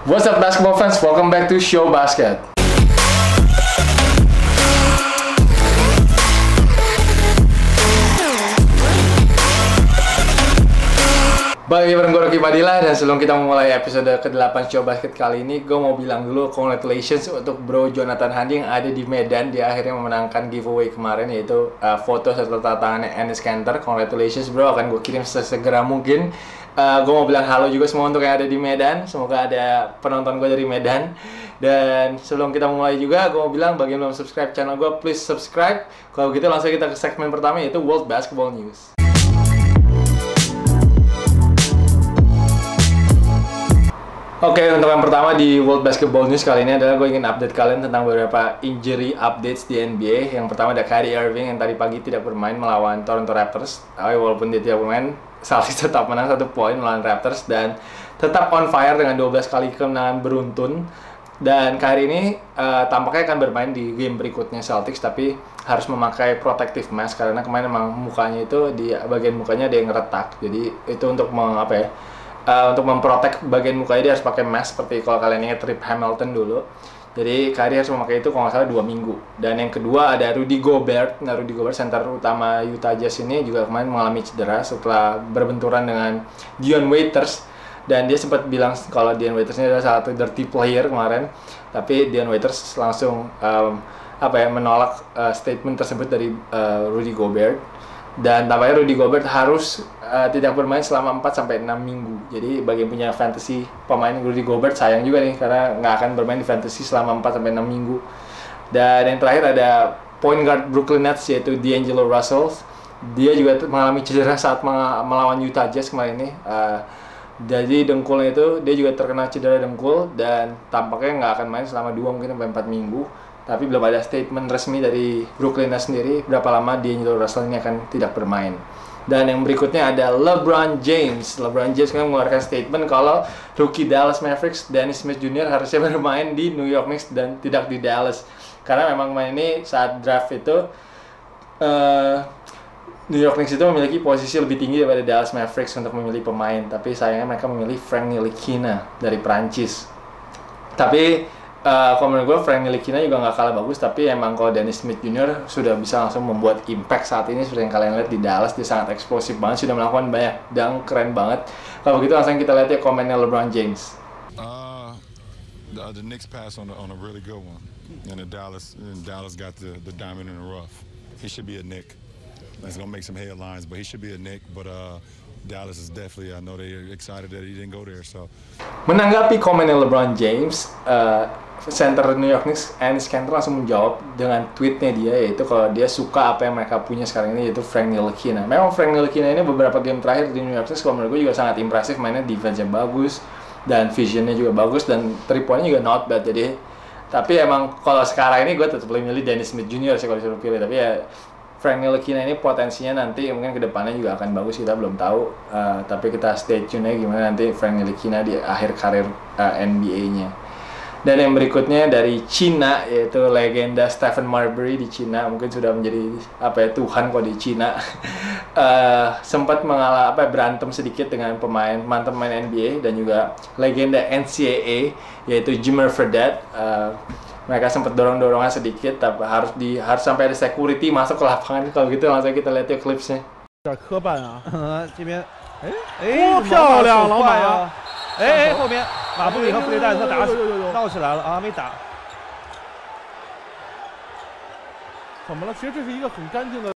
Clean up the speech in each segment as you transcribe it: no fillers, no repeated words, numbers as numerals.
What's up basketball fans, welcome back to Show Basket. Balik bareng gue Rocky Padilla, dan sebelum kita memulai episode ke-8 Show Basket kali ini, gue mau bilang dulu congratulations untuk bro Jonathan Handi yang ada di Medan. Dia akhirnya memenangkan giveaway kemarin, yaitu foto serta tangannya Enes Kanter. Congratulations bro, akan gue kirim sesegera mungkin. Gue mau bilang halo juga semua untuk yang ada di Medan. Semoga ada penonton gue dari Medan. Dan sebelum kita mulai juga, gue mau bilang bagi yang belum subscribe channel gue, please subscribe. Kalau gitu langsung kita ke segmen pertama, yaitu World Basketball News. Oke, untuk yang pertama di World Basketball News kali ini adalah gue ingin update kalian tentang beberapa injury updates di NBA. Yang pertama ada Kyrie Irving yang tadi pagi tidak bermain melawan Toronto Raptors. Walaupun dia tidak bermain, Celtics tetap menang 1 poin melawan Raptors dan tetap on fire dengan 12 kali kemenangan beruntun. Dan Kyrie ini tampaknya akan bermain di game berikutnya Celtics, tapi harus memakai protective mask karena kemarin memang mukanya itu di bagian mukanya ada yang retak. Jadi itu untuk untuk memprotek bagian mukanya dia harus pakai mask, seperti kalau kalian ingat Rip Hamilton dulu. Jadi Kyrie harus memakai itu kalau nggak salah 2 minggu. Dan yang kedua ada Rudy Gobert. Nah, Rudy Gobert center utama Utah Jazz ini juga kemarin mengalami cedera setelah berbenturan dengan Dion Waiters. Dan dia sempat bilang kalau Dion Waiters ini adalah salah satu dirty player kemarin. Tapi Dion Waiters langsung menolak statement tersebut dari Rudy Gobert. Dan tampaknya Rudy Gobert harus tidak bermain selama 4-6 minggu. Jadi bagi yang punya fantasy pemain Rudy Gobert, sayang juga nih karena nggak akan bermain di fantasy selama 4-6 minggu. Dan yang terakhir ada point guard Brooklyn Nets, yaitu D'Angelo Russell. Dia juga mengalami cedera saat melawan Utah Jazz kemarin ini. Jadi dengkulnya itu, dia juga terkena cedera dengkul dan tampaknya nggak akan main selama 2-4 minggu. Tapi belum ada statement resmi dari Brooklyn Nets sendiri berapa lama D'Angelo Russell ini akan tidak bermain. Dan yang berikutnya ada LeBron James. LeBron James kan mengeluarkan statement kalau rookie Dallas Mavericks Dennis Smith Jr. harusnya bermain di New York Knicks dan tidak di Dallas. Karena memang main ini saat draft itu New York Knicks itu memiliki posisi lebih tinggi daripada Dallas Mavericks untuk memilih pemain. Tapi sayangnya mereka memilih Frank Ntilikina dari Prancis. Tapi kalau menurut gue Frank Ntilikina juga nggak kalah bagus, tapi emang kalau Dennis Smith Jr. sudah bisa langsung membuat impact saat ini seperti yang kalian lihat di Dallas. Dia sangat eksplosif banget, sudah melakukan banyak dunk, keren banget. Kalau begitu langsung kita lihat ya komennya LeBron James. The Knicks pass on a really good one, and Dallas got the diamond in the rough. He should be a Knick. That's gonna make some headlines, but he should be a Knick. But Dallas is definitely, I know they're excited that he didn't go there. So menanggapi komennya LeBron James, center New York Knicks Enes Kanter langsung menjawab dengan tweetnya dia, yaitu kalau dia suka apa yang mereka punya sekarang ini, yaitu Frank Ntilikina. Memang Frank Ntilikina ini beberapa game terakhir di New York Knicks kalau menurut gue juga sangat impresif, mainnya defense-nya bagus dan visionnya juga bagus dan 3-point-nya juga not bad. Jadi tapi emang kalau sekarang ini gue tetap lebih milih Dennis Smith Jr. sih kalau disuruh pilih. Tapi ya Frank Ntilikina ini potensinya nanti mungkin kedepannya juga akan bagus, kita belum tahu. Tapi kita stay tune aja gimana nanti Frank Ntilikina di akhir karir NBA-nya. Dan yang berikutnya dari Cina, yaitu legenda Stephen Marbury di Cina, mungkin sudah menjadi Tuhan kok di Cina. Sempat berantem sedikit dengan mantan pemain NBA dan juga legenda NCAA, yaitu Jamarr. Mereka sempat dorong-dorongan sedikit, tapi harus sampai ada security masuk ke lapangan. Kalau gitu langsung kita lihat yuk klipsnya. 这边，漂亮，老马！后面马布里和弗雷戴特闹起来了啊，没打。怎么了？其实这是一个很干净的。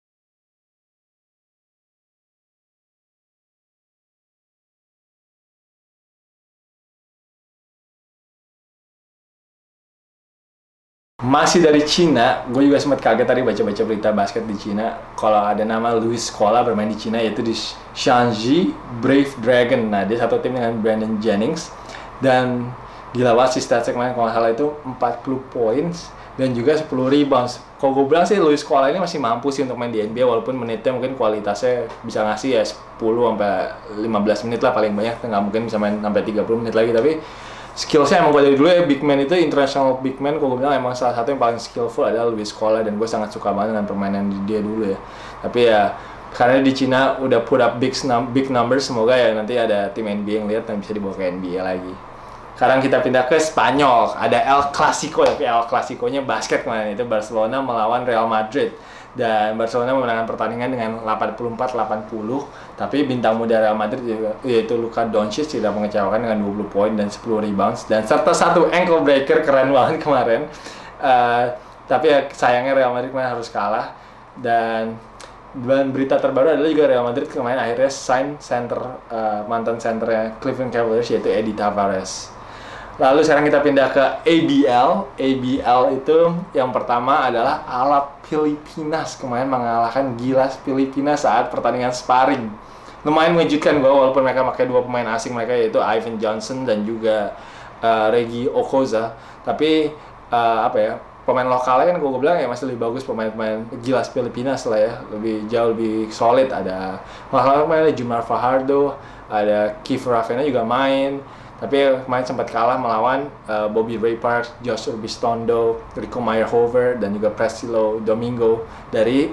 Masih dari Cina, gue juga sempat kaget tadi baca-baca berita basket di Cina. Kalau ada nama Luis Scola bermain di Cina, yaitu di Shanxi Brave Dragon. Nah, dia satu tim dengan Brandon Jennings. Dan gila banget sih statsnya kemarin, kalau nggak salah itu 40 points dan juga 10 rebounds. Kalau gue bilang sih Luis Scola ini masih mampu sih untuk main di NBA, walaupun menitnya mungkin kualitasnya bisa ngasih ya 10-15 menit lah paling banyak. Nggak mungkin bisa main sampai 30 menit lagi, tapi skillsnya emang gue dari dulu ya, big man itu, international big man, gue bilang emang salah satu yang paling skillful adalah Luis Scola, dan gue sangat suka banget dengan permainan dia dulu ya. Tapi ya karena di Cina udah put up big numbers, semoga ya nanti ada tim NBA yang lihat dan bisa dibawa ke NBA lagi. Sekarang kita pindah ke Spanyol. Ada El Clasico, tapi El Clasico-nya basket kemarin. Itu Barcelona melawan Real Madrid. Dan Barcelona memenangkan pertandingan dengan 84-80. Tapi bintang muda Real Madrid yaitu Luka Doncic tidak mengecewakan dengan 20 poin dan 10 rebounds. Dan serta satu ankle breaker keren banget kemarin. Tapi ya, sayangnya Real Madrid kemarin harus kalah. Dan berita terbaru adalah juga Real Madrid kemarin akhirnya sign mantan centernya Cleveland Cavaliers yaitu Eddie Tavares. Lalu sekarang kita pindah ke ABL. ABL itu yang pertama adalah Alab Pilipinas kemarin mengalahkan Gilas Pilipinas saat pertandingan sparring. Lumayan mengejutkan gue walaupun mereka pakai 2 pemain asing mereka yaitu Ivan Johnson dan juga Regi Okoza. Tapi pemain lokalnya kan gue bilang ya masih lebih bagus pemain-pemain Gilas Pilipinas lah ya, jauh lebih solid. Ada malah Jamarr ada Kiefer Ravena juga main. Tapi kemarin sempat kalah melawan Bobby Ray Parks, Josh Urbistondo, Rico Meyerhofer, dan juga Priscilo Domingo dari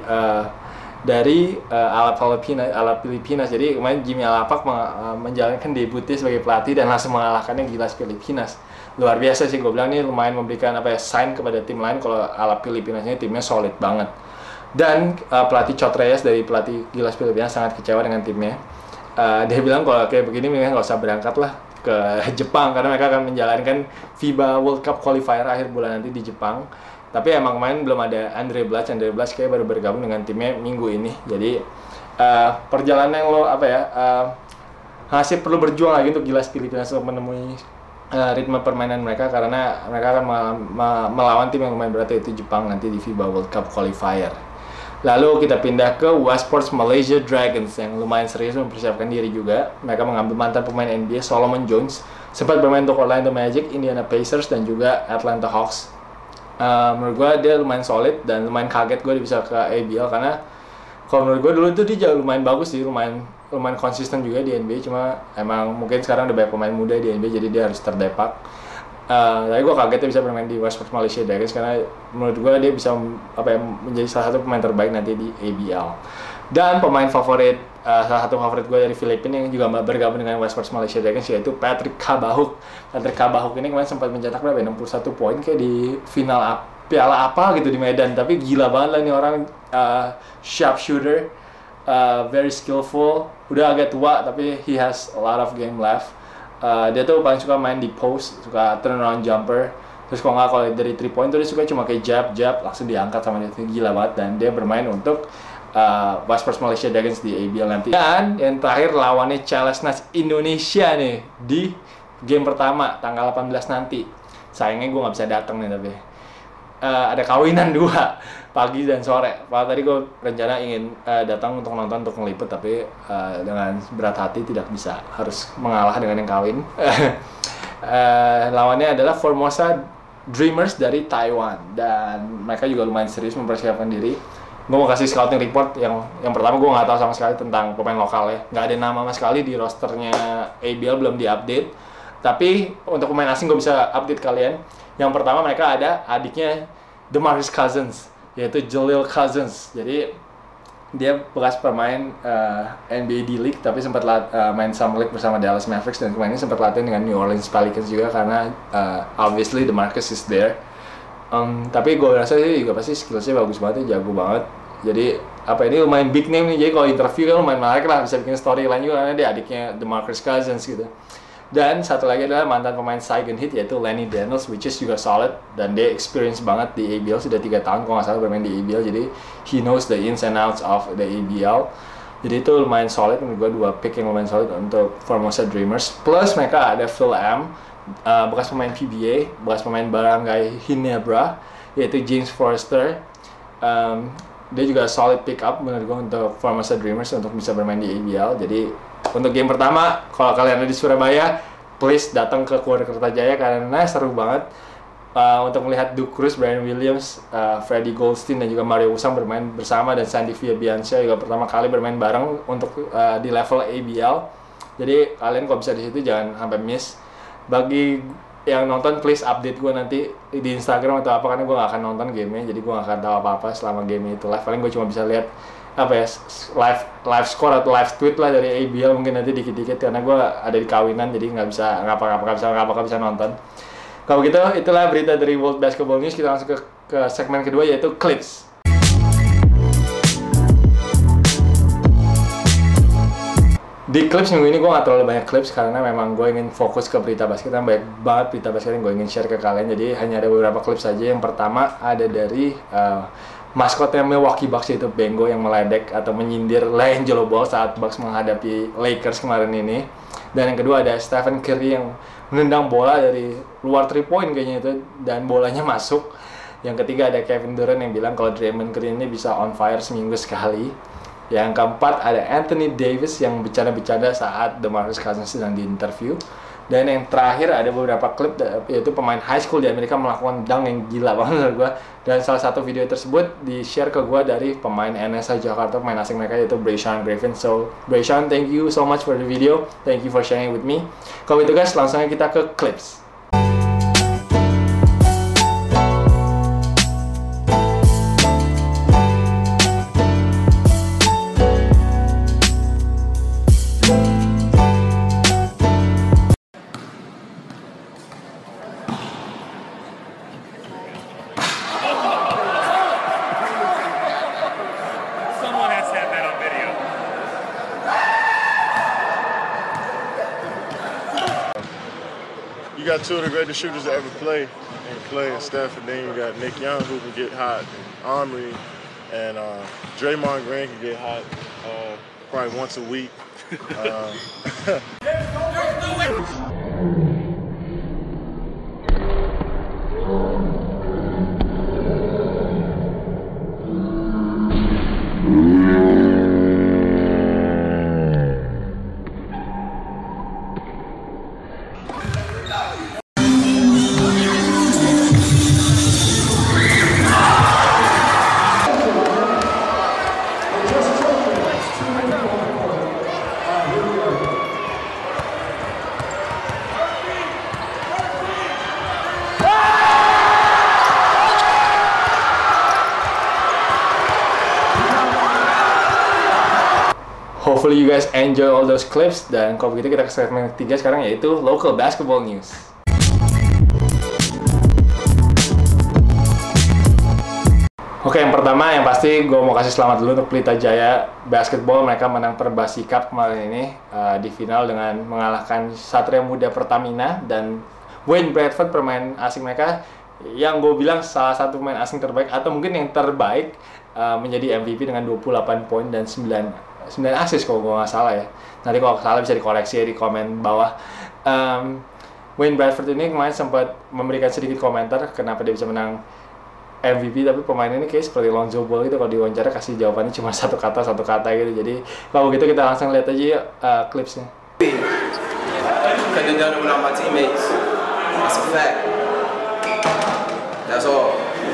Alab Pilipinas. Jadi kemarin Jimmy Alapak menjalankan debutnya sebagai pelatih dan langsung mengalahkannya Gilas Pilipinas. Luar biasa sih, gue bilang ini lumayan memberikan sign kepada tim lain kalau Alab Pilipinas ini timnya solid banget. Dan pelatih Cotreyas dari pelatih Gilas Pilipinas sangat kecewa dengan timnya. Dia bilang kalau kayak begini mendingan nggak usah berangkat lah ke Jepang karena mereka akan menjalankan FIBA World Cup Qualifier akhir bulan nanti di Jepang. Tapi emang kemarin belum ada Andre Blatch kayak baru bergabung dengan timnya minggu ini. Jadi perjalanan yang masih perlu berjuang lagi untuk Gilas Pilipinas untuk menemui ritme permainan mereka karena mereka akan melawan tim yang lumayan berat yaitu Jepang nanti di FIBA World Cup Qualifier. Lalu kita pindah ke Westports Malaysia Dragons yang lumayan serius mempersiapkan diri juga. Mereka mengambil mantan pemain NBA Solomon Jones, sempat bermain untuk Orlando Magic, Indiana Pacers, dan juga Atlanta Hawks. Menurut gue dia lumayan solid dan lumayan kaget gue bisa ke ABL karena kalau menurut gue dulu tuh dia lumayan bagus sih, lumayan konsisten juga di NBA. Cuma emang mungkin sekarang udah banyak pemain muda di NBA jadi dia harus terdepak. Tapi gue kaget dia bisa bermain di Westports Malaysia Dragons karena menurut gue dia bisa menjadi salah satu pemain terbaik nanti di ABL. Dan pemain favorit, salah satu favorit gue dari Filipina yang juga bergabung dengan Westports Malaysia Dragons yaitu Patrick Kabahuk. Patrick Kabahuk ini kemarin sempat mencetak 61 poin kayak di final piala apa gitu di Medan. Tapi gila banget lah ini orang, sharpshooter, very skillful, udah agak tua tapi he has a lot of game left. Dia tuh paling suka main di post, suka turn around jumper. Terus kalau dari 3 point tuh dia suka cuma kayak jab langsung diangkat sama dia, gila banget. Dan dia bermain untuk Westports Malaysia Dragons di ABL nanti. Dan yang terakhir lawannya Gilas Indonesia nih di game pertama tanggal 18 nanti. Sayangnya gue nggak bisa datang nih tapi ada kawinan 2 pagi dan sore. Padahal tadi gue rencana ingin datang untuk nonton untuk ngeliput tapi dengan berat hati tidak bisa, harus mengalah dengan yang kawin. Lawannya adalah Formosa Dreamers dari Taiwan dan mereka juga lumayan serius mempersiapkan diri. Gue mau kasih scouting report yang pertama gue nggak tahu sama sekali tentang pemain lokal ya, nggak ada nama sama sekali di rosternya ABL, belum diupdate. Tapi untuk pemain asing gue bisa update kalian. Yang pertama mereka ada adiknya DeMarcus Cousins yaitu Jaleel Cousins. Jadi dia bekas pemain NBA D-League tapi sempat main Summer League bersama Dallas Mavericks dan kemarin sempat latihan dengan New Orleans Pelicans juga karena obviously DeMarcus is there. Tapi gue rasa sih juga pasti skillsnya bagus banget ya, jago banget. Jadi ini lumayan big name nih, jadi kalau interview kan lumayan menarik lah, bisa bikin storyline juga karena dia adiknya DeMarcus Cousins gitu. Dan satu lagi adalah mantan pemain Saigon Heat yaitu Lenny Daniels, which is juga solid dan dia experience banget di ABL, sudah 3 tahun kalau nggak salah bermain di ABL, jadi he knows the ins and outs of the ABL. Jadi itu lumayan solid, menurut gue 2 pick yang lumayan solid untuk Formosa Dreamers. Plus mereka ada Phil M, bekas pemain PBA, bekas pemain Barangay Hinebra yaitu James Forrester. Dia juga solid pick up menurut gue untuk Formosa Dreamers untuk bisa bermain di ABL. Jadi untuk game pertama, kalau kalian ada di Surabaya, please datang ke Kertajaya karena seru banget untuk melihat Duke Cruz, Brian Williams, Freddie Goldstein, dan juga Mario Usang bermain bersama, dan Sandy Fabiansyah juga pertama kali bermain bareng untuk di level ABL. Jadi kalian kalau bisa di situ jangan sampai miss. Bagi yang nonton, please update gue nanti di Instagram atau apa, karena gue gak akan nonton gamenya, jadi gue gak akan tahu apa-apa selama game itu live. Paling gue cuma bisa lihat apa ya, live score atau live tweet lah dari ABL mungkin nanti dikit-dikit, karena gue ada di kawinan jadi nggak bisa nonton. Kalau gitu itulah berita dari World Basketball News. Kita langsung ke segmen kedua, yaitu clips. Di clips minggu ini gue nggak terlalu banyak clips karena memang gue ingin fokus ke berita basket. Karena banyak banget berita basket yang gue ingin share ke kalian, jadi hanya ada beberapa clips saja. Yang pertama ada dari maskotnya Milwaukee Bucks, yaitu Bengo, yang meledek atau menyindir LaMelo Ball saat Bucks menghadapi Lakers kemarin ini. Dan yang kedua ada Stephen Curry yang menendang bola dari luar 3 point kayaknya itu, dan bolanya masuk. Yang ketiga ada Kevin Durant yang bilang kalau Draymond Green ini bisa on fire seminggu sekali. Yang keempat ada Anthony Davis yang bercanda-bercanda saat DeMarcus Cousins sedang diinterview. Dan yang terakhir ada beberapa klip, yaitu pemain high school di Amerika melakukan dunk yang gila banget menurut gue. Dan salah satu video tersebut di-share ke gue dari pemain NSA Jakarta, pemain asing mereka, yaitu Brayshawn Griffin. So, Brayshawn, thank you so much for the video. Thank you for sharing it with me. Kalau gitu guys, langsung aja kita ke clips. You got two of the greatest shooters to ever play, in Clay and Steph, and then you got Nick Young who can get hot, and Omri, and Draymond Green can get hot probably once a week. Hopefully you guys enjoy all those clips, dan kalau begitu kita ke segmen ketiga sekarang, yaitu local basketball news. Oke, yang pertama yang pasti gue mau kasih selamat dulu untuk Pelita Jaya Basketball. Mereka menang Perbasi Cup kemarin ini di final dengan mengalahkan Satria Muda Pertamina, dan Wayne Bradford, pemain asing mereka yang gue bilang salah satu pemain asing terbaik atau mungkin yang terbaik, menjadi MVP dengan 28 poin dan 9 assist kalau gue nggak salah ya. Nanti kalau salah bisa dikoreksi ya di komen bawah. Wayne Bradford ini kemarin sempat memberikan sedikit komentar kenapa dia bisa menang MVP, tapi pemain ini kayak seperti Lonzo Ball gitu, kalau diwawancara kasih jawabannya cuma satu kata gitu. Jadi kalau gitu kita langsung lihat aja ya clipsnya. Couldn't have done it without my teammates. That's a fact. That's all.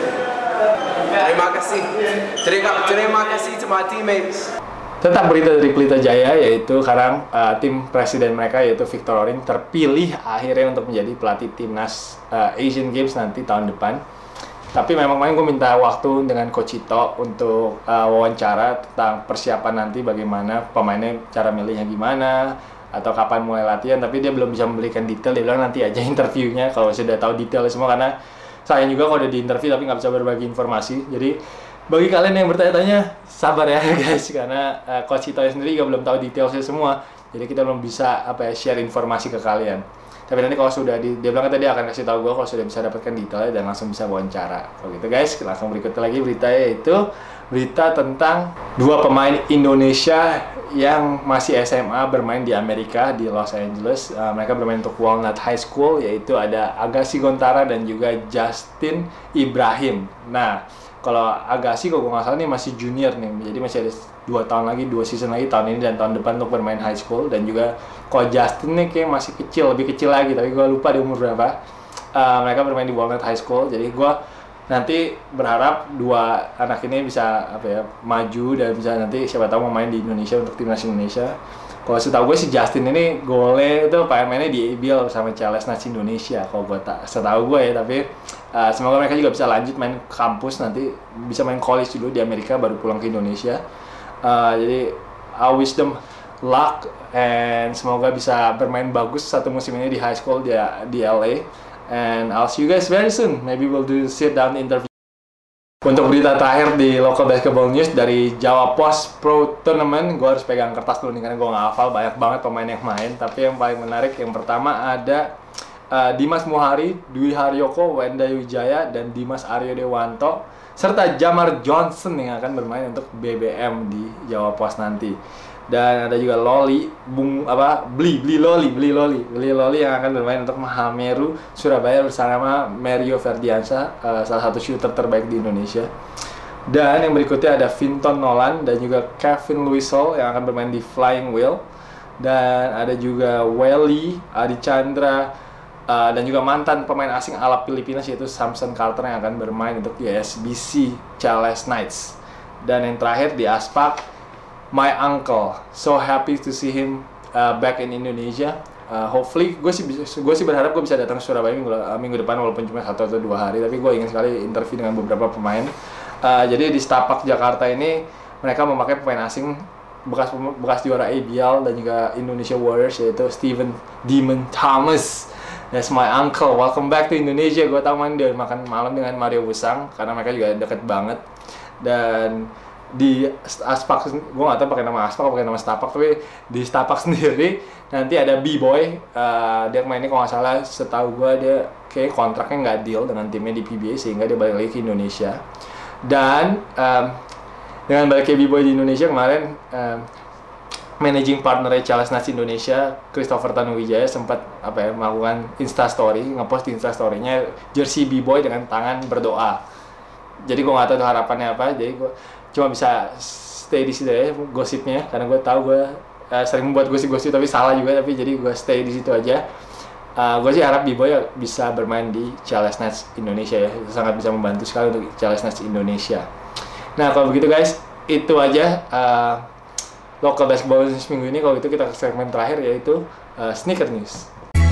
Terima kasih. Terima kasih to my teammates. Tetap berita dari Pelita Jaya, yaitu sekarang tim presiden mereka yaitu Victor Oring terpilih akhirnya untuk menjadi pelatih timnas Asian Games nanti tahun depan. Tapi memang kemarin gue minta waktu dengan Coach Ito untuk wawancara tentang persiapan nanti, bagaimana pemainnya, cara milihnya gimana, atau kapan mulai latihan. Tapi dia belum bisa memberikan detail. Dia bilang nanti aja interviewnya kalau sudah tahu detailnya semua, karena sayang juga kalau udah di interview tapi nggak bisa berbagi informasi. Jadi bagi kalian yang bertanya-tanya, sabar ya guys, karena Coach Ito sendiri juga belum tahu detailnya semua. Jadi kita belum bisa share informasi ke kalian. Tapi nanti kalau sudah dia bilang tadi akan kasih tahu gue kalau sudah bisa dapatkan detailnya dan langsung bisa wawancara. Kalau gitu guys, langsung berikutnya lagi beritanya, yaitu berita tentang dua pemain Indonesia yang masih SMA bermain di Amerika, di Los Angeles. Mereka bermain untuk Walnut High School, yaitu ada Agassi Gontara dan juga Justin Ibrahim. Nah, kalau Agassi kalau gue nggak salah nih masih junior nih, jadi masih ada 2 tahun lagi, 2 season lagi, tahun ini dan tahun depan untuk bermain high school. Dan juga kalau Justin nih kayak masih kecil, lebih kecil lagi, tapi gue lupa di umur berapa. Mereka bermain di Walnut High School, jadi gue nanti berharap dua anak ini bisa maju dan bisa nanti siapa tahu mau main di Indonesia untuk timnas Indonesia. Kalau setahu gue si Justin ini golnya itu mainnya di ABL sama Gilas Indonesia kalau gue setahu gue ya, tapi semoga mereka juga bisa lanjut main kampus, nanti bisa main college dulu di Amerika baru pulang ke Indonesia. Jadi I wish them luck and semoga bisa bermain bagus satu musim ini di high school di LA. And I'll see you guys very soon. Maybe we'll do sit down interview. Untuk berita terakhir di local basketball news dari Jawa Post Pro Tournament, gue harus pegang kertas dulu nih karena gue nggak hafal, banyak banget pemain yang main. Tapi yang paling menarik, yang pertama ada Dimas Muhari, Dwi Haryoko, Wenda Wijaya, dan Dimas Aryo Dewanto, serta Jamarr Johnson yang akan bermain untuk BBM di Jawa Post nanti. Dan ada juga Bli Loli yang akan bermain untuk Mahameru Surabaya bersama Mario Ferdiansyah, salah satu shooter terbaik di Indonesia. Dan yang berikutnya ada Vinton Nolan dan juga Kevin Luisol yang akan bermain di Flying Wheel. Dan ada juga Welly, Adi Chandra, dan juga mantan pemain asing Alab Pilipinas yaitu Samson Carter yang akan bermain untuk USBC Gilas Knights. Dan yang terakhir di Aspak, my uncle, so happy to see him back in Indonesia. Hopefully, gue sih berharap gue bisa datang ke Surabaya minggu depan walaupun cuma 1 atau 2 hari. Tapi gue ingin sekali interview dengan beberapa pemain. Jadi di Setapak Jakarta ini mereka memakai pemain asing bekas juara ABL dan juga Indonesia Warriors yaitu Steven Demon Thomas. That's my uncle. Welcome back to Indonesia. Gue tahu dia makan malam dengan Mario Busang karena mereka juga deket banget. Dan di Aspak, gue nggak tahu pakai nama Aspak atau pakai nama Setapak, tapi di Setapak sendiri nanti ada Biboy. Dia mainnya kalau nggak salah, setahu gue dia kayak kontraknya nggak deal dengan timnya di PBA sehingga dia balik lagi ke Indonesia. Dan dengan baliknya Biboy di Indonesia kemarin, managing partner Gilas Knights Indonesia Christopher Tanuwijaya sempat melakukan instastory, ngepost di instastorynya jersey Biboy dengan tangan berdoa. Jadi gue nggak tahu harapannya apa, jadi gue cuma bisa stay di situ ya gosipnya, karena gue tahu gue sering membuat gosip-gosip tapi salah juga, tapi jadi gue stay di situ aja. Gue sih harap Biboy bisa bermain di Gilas Knights Indonesia ya, itu sangat bisa membantu sekali untuk Gilas Knights Indonesia. Nah kalau begitu guys, itu aja local basketball news minggu ini. Kalau gitu kita ke segmen terakhir yaitu sneaker news.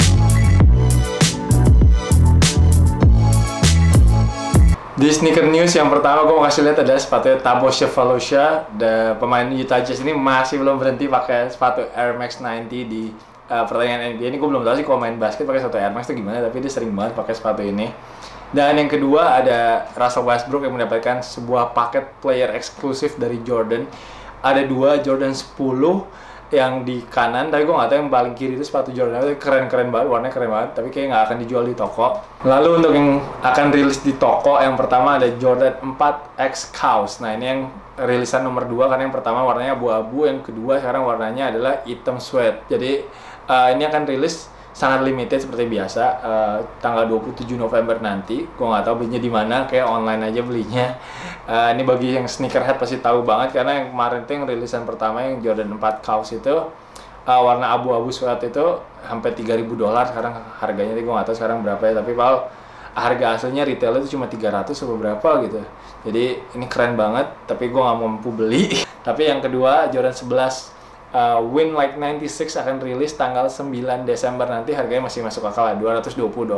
Di sneaker news yang pertama gue mau kasih lihat adalah sepatu Thabo Sefolosha, pemain Utah Jazz ini masih belum berhenti pakai sepatu Air Max 90 di pertandingan NBA. Ini gue belum tahu sih kalau main basket pakai sepatu Air Max itu gimana, tapi dia sering banget pakai sepatu ini. Dan yang kedua ada Russell Westbrook yang mendapatkan sebuah paket player eksklusif dari Jordan. Ada 2 Jordan 10 yang di kanan, tapi gue nggak tahu yang paling kiri itu sepatu Jordan, itu keren banget, warnanya keren banget, tapi kayaknya nggak akan dijual di toko. Lalu untuk yang akan rilis di toko, yang pertama ada Jordan 4 X Chaos. Nah ini yang rilisan nomor 2 karena yang pertama warnanya abu-abu, yang kedua sekarang warnanya adalah hitam suede. Jadi ini akan rilis sangat limited seperti biasa, tanggal 27 November nanti. Gue nggak tahu belinya di mana, kayak online aja belinya. Ini bagi yang sneakerhead pasti tahu banget karena yang kemarin tuh yang rilisan pertama yang Jordan 4 Chaos itu warna abu-abu suede itu hampir $3.000 sekarang harganya. Gue nggak tahu sekarang berapa ya, tapi kalau harga aslinya retail itu cuma 300 atau berapa gitu. Jadi ini keren banget, tapi gue nggak mampu beli. Tapi yang kedua Jordan 11 Win Like 96 akan rilis tanggal 9 Desember nanti, harganya masih masuk akal lah, $220.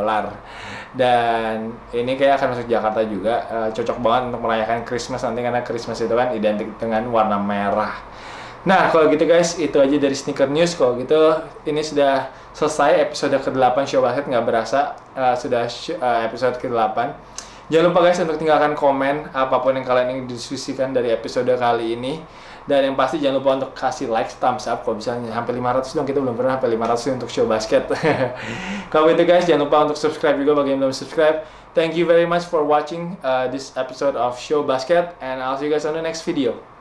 Dan ini kayak akan masuk Jakarta juga, cocok banget untuk merayakan Christmas nanti karena Christmas itu kan identik dengan warna merah. Nah kalau gitu guys, itu aja dari sneaker news. Kalau gitu ini sudah selesai episode ke-8 Show Basket, nggak berasa sudah episode ke-8. Jangan lupa guys untuk tinggalkan komen apapun yang kalian ingin diskusikan dari episode kali ini. Dan yang pasti jangan lupa untuk kasih like, thumbs up. Kalau misalnya sampai 500 dong, kita belum pernah sampai 500 untuk Show Basket. Kalau gitu guys, jangan lupa untuk subscribe juga bagi yang belum subscribe. Thank you very much for watching this episode of Show Basket, and I'll see you guys on the next video.